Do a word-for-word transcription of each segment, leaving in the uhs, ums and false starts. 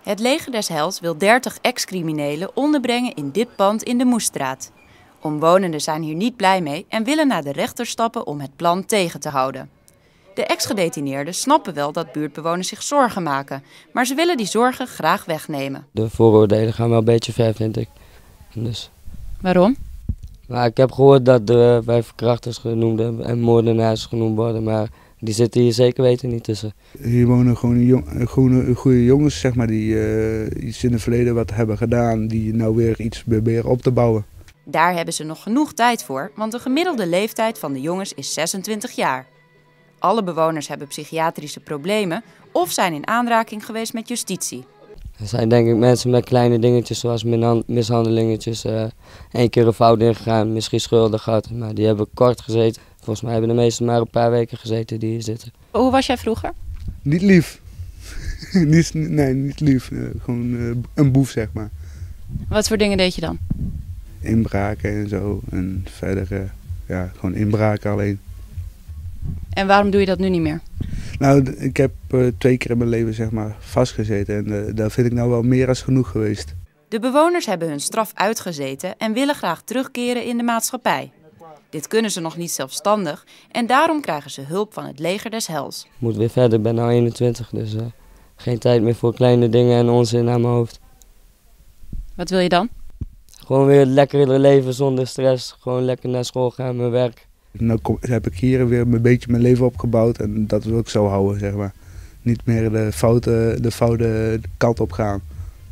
Het Leger des Heils wil dertig ex-criminelen onderbrengen in dit pand in de Moestraat. Omwonenden zijn hier niet blij mee en willen naar de rechter stappen om het plan tegen te houden. De ex-gedetineerden snappen wel dat buurtbewoners zich zorgen maken, maar ze willen die zorgen graag wegnemen. De vooroordelen gaan wel een beetje ver, vind ik. Dus. Waarom? Maar ik heb gehoord dat er wij verkrachters genoemd hebben en moordenaars genoemd worden, maar die zitten hier zeker weten niet tussen. Hier wonen gewoon, jong, gewoon goede jongens, zeg maar, die uh, iets in het verleden wat hebben gedaan, die nou weer iets proberen op te bouwen. Daar hebben ze nog genoeg tijd voor, want de gemiddelde leeftijd van de jongens is zesentwintig jaar. Alle bewoners hebben psychiatrische problemen of zijn in aanraking geweest met justitie. Er zijn denk ik mensen met kleine dingetjes zoals mishandelingetjes, uh, één keer een fout ingegaan, misschien schuldig gehad, maar die hebben kort gezeten. Volgens mij hebben de meesten maar een paar weken gezeten die hier zitten. Hoe was jij vroeger? Niet lief. niet, nee, niet lief. Uh, gewoon uh, een boef, zeg maar. Wat voor dingen deed je dan? Inbraken en zo. En verder, uh, ja, gewoon inbraken alleen. En waarom doe je dat nu niet meer? Nou, ik heb uh, twee keer in mijn leven, zeg maar, vastgezeten en uh, daar vind ik nou wel meer als genoeg geweest. De bewoners hebben hun straf uitgezeten en willen graag terugkeren in de maatschappij. Dit kunnen ze nog niet zelfstandig en daarom krijgen ze hulp van het Leger des Heils. Ik moet weer verder, ik ben nu eenentwintig, dus uh, geen tijd meer voor kleine dingen en onzin aan mijn hoofd. Wat wil je dan? Gewoon weer lekker leven zonder stress, gewoon lekker naar school gaan, mijn werk. Nou kom, heb ik hier weer een beetje mijn leven opgebouwd en dat wil ik zo houden, zeg maar. Niet meer de foute, de foute kant op gaan.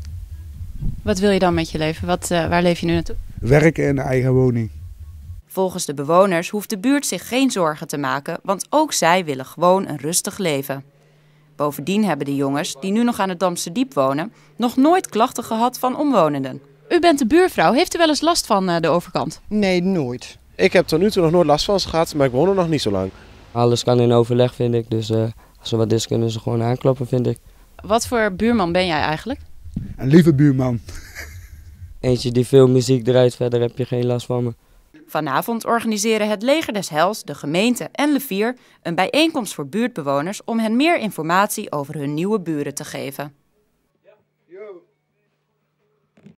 Wat wil je dan met je leven? Wat, uh, waar leef je nu naartoe? Werken in een eigen woning. Volgens de bewoners hoeft de buurt zich geen zorgen te maken, want ook zij willen gewoon een rustig leven. Bovendien hebben de jongens, die nu nog aan het Damsterdiep wonen, nog nooit klachten gehad van omwonenden. U bent de buurvrouw. Heeft u wel eens last van uh, de overkant? Nee, nooit. Ik heb tot nu toe nog nooit last van ze gehad, maar ik woon er nog niet zo lang. Alles kan in overleg, vind ik. Dus uh, als er wat is, kunnen ze gewoon aankloppen, vind ik. Wat voor buurman ben jij eigenlijk? Een lieve buurman. Eentje die veel muziek draait, verder heb je geen last van me. Vanavond organiseren het Leger des Heils, de gemeente en Le Vier een bijeenkomst voor buurtbewoners om hen meer informatie over hun nieuwe buren te geven.